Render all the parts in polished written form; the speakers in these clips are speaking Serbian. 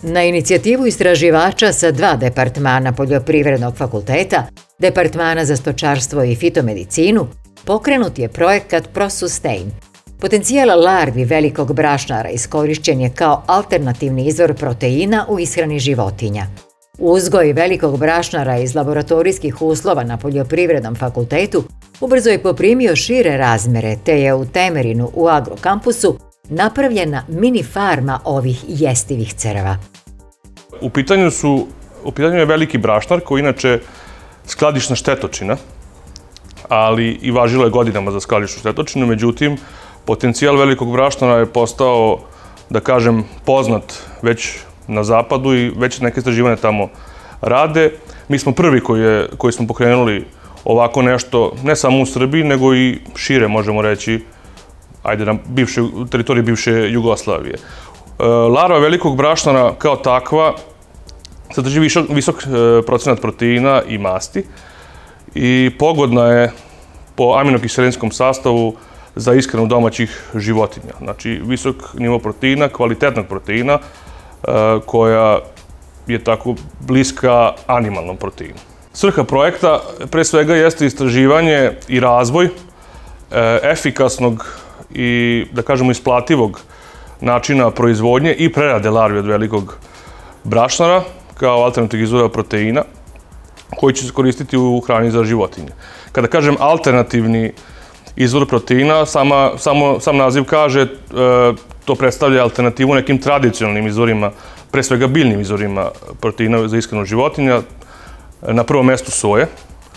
Na inicijativu istraživača sa 2 departmana Poljoprivrednog fakulteta, Departmana za stočarstvo i fitomedicinu, pokrenut je projekat ProSustain. Potencijal larvi velikog brašnara iskorišćen je kao alternativni izvor proteina u ishrani životinja. Uzgoj velikog brašnara iz laboratorijskih uslova na Poljoprivrednom fakultetu ubrzo je poprimio šire razmere, te je u Temerinu u Agrokampusu napravljena mini farma ovih jestivih crva. U pitanju je veliki brašnar koji inače skladišna štetočina, ali i važilo je godinama za skladišnu štetočinu, međutim, potencijal velikog brašnara je postao, da kažem, poznat već na zapadu i već neke istraživanja tamo rade. Mi smo prvi koji smo pokrenuli ovako nešto, ne samo u Srbiji, nego i šire, možemo reći, ajde, na teritoriji bivše Jugoslavije. Larva velikog brašnara kao takva sadrži visok procenat proteina i masti i pogodna je po aminokiselinskom sastavu za ishranu domaćih životinja. Znači, visok nivo proteina, kvalitetnog proteina, koja je tako bliska animalnom proteinu. Svrha projekta pre svega jeste istraživanje i razvoj efikasnog i, da kažemo, isplativog načina proizvodnje i prerade larvi od velikog brašnara kao alternativnog izvora proteina koji će se koristiti u hrani za životinje. Kada kažem alternativni izvor proteina, sam naziv kaže, to predstavlja alternativu nekim tradicionalnim izvorima, pre svega biljnim izvorima proteina za ishranu životinja. Na prvom mestu soje.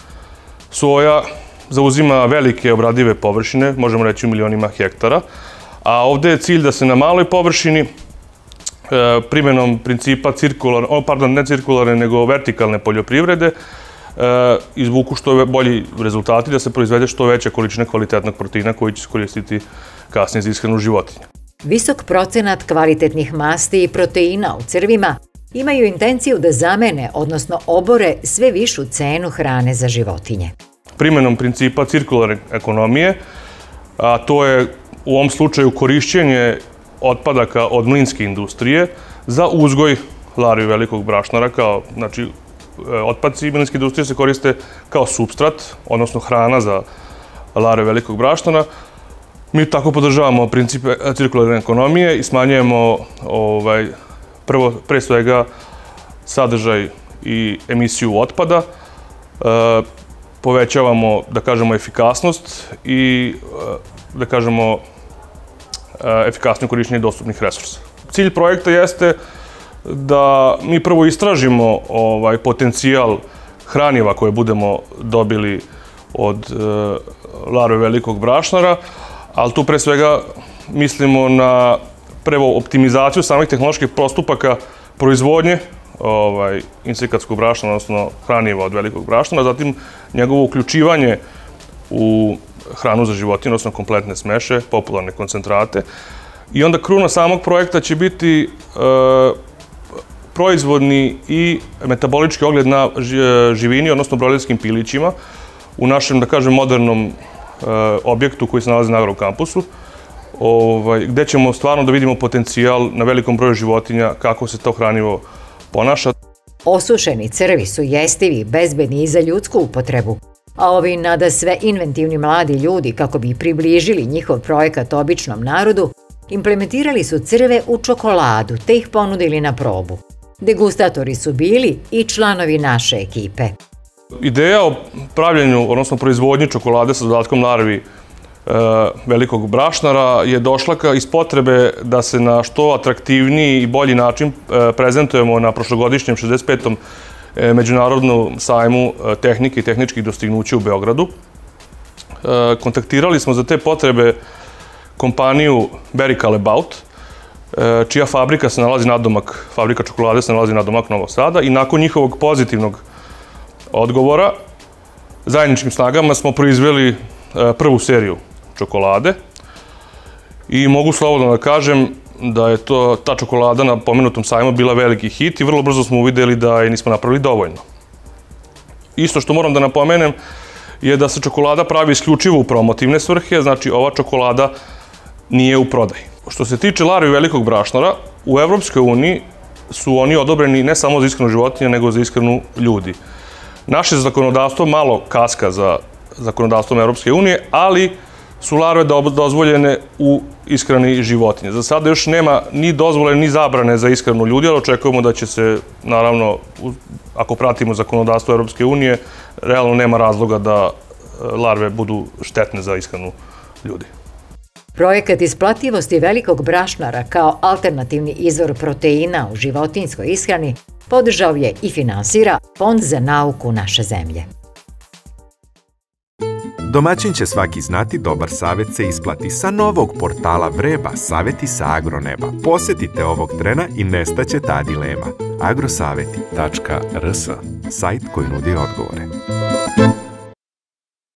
Soja zauzima velike obradive površine, možemo reći u milionima hektara, a ovde je cilj da se na maloj površini primjenom principa ne cirkularne, nego vertikalne poljoprivrede izvuku što bolji rezultati, da se proizvede što veća količina kvalitetnog proteina koji će se koristiti kasnije za ishranu životinja. Visok procenat kvalitetnih masti i proteina u crvima imaju intenciju da zamene, odnosno obore sve višu cenu hrane za životinje. Primjenom principa cirkularne ekonomije, a to je u ovom slučaju korišćenje otpadaka od mlinske industrije za uzgoj larvi velikog brašnara, kao, znači, otpadci mlinske industrije se koriste kao supstrat, odnosno hrana za larve velikog brašnara. Mi tako podržavamo princip cirkularne ekonomije i smanjujemo pre svega sadržaj i emisiju otpada, povećavamo, da kažemo, efikasnost i, da kažemo, efikasnije korišćenje dostupnih resursa. Cilj projekta jeste da mi prvo istražimo potencijal hraniva koje budemo dobili od larve velikog brašnara, ali tu pre svega mislimo na prvo optimizaciju samih tehnoloških postupaka proizvodnje insekatskog brašnara, odnosno hraniva od velikog brašnara, zatim njegovo uključivanje u hranu za životinje, odnosno kompletne smeše, popularne koncentrate. I onda kruna samog projekta će biti proizvodni i metabolički ogled na živini, odnosno brojlerskim pilićima, u našem, da kažem, modernom objektu koji se nalazi na Agrokampusu, gde ćemo stvarno da vidimo potencijal na velikom broju životinja, kako se to hranivo ponaša. Osušeni crvi su jestivi, bezbedni i za ljudsku upotrebu, a ovi nadasve inventivni mladi ljudi, kako bi približili njihov projekat običnom narodu, implementirali su crve u čokoladu te ih ponudili na probu. Degustatori su bili i članovi naše ekipe. Ideja o pravljenju, odnosno proizvodnji čokolade sa dodatkom larvi velikog brašnara je došla iz potrebe da se na što atraktivniji i bolji način prezentujemo na prošlogodišnjem 65. Međunarodnom sajmu tehnike i tehničkih dostignuća u Beogradu. Kontaktirali smo za te potrebe kompaniju Barry Callebaut, čija fabrika čokolade se nalazi nadomak Novog Sada, i nakon njihovog pozitivnog odgovora zajedničkim snagama smo proizveli prvu seriju čokolade i mogu slobodno da kažem da je ta čokolada na pomenutom sajmu bila veliki hit i vrlo brzo smo uvideli da je nismo napravili dovoljno. Isto što moram da napomenem je da se čokolada pravi isključivo u promotivne svrhe, znači ova čokolada nije u prodaji. Što se tiče larvi velikog brašnara, u Evropskoj uniji su oni odobreni ne samo za ishranu životinja, nego za ishranu ljudi. Naše zakonodavstvo malo kaska za zakonodavstvom Europske unije, ali su larve dozvoljene u ishrani životinja. Za sada još nema ni dozvole, ni zabrane za ishranu ljudi, ali očekujemo da će se, naravno, ako pratimo zakonodavstvo Europske unije, realno nema razloga da larve budu štetne za ishranu ljudi. Projekat isplativosti velikog brašnara kao alternativni izvor proteina u životinjskoj ishrani podržao je i finansira Fond za nauku naše zemlje. Domaćin će svaki znati, dobar savjet se isplati. Sa novog portala Vreba, savjeti sa agroneba. Posjetite ovog trena i nestaće ta dilema. agrosaveti.rs, sajt koji nudi odgovore.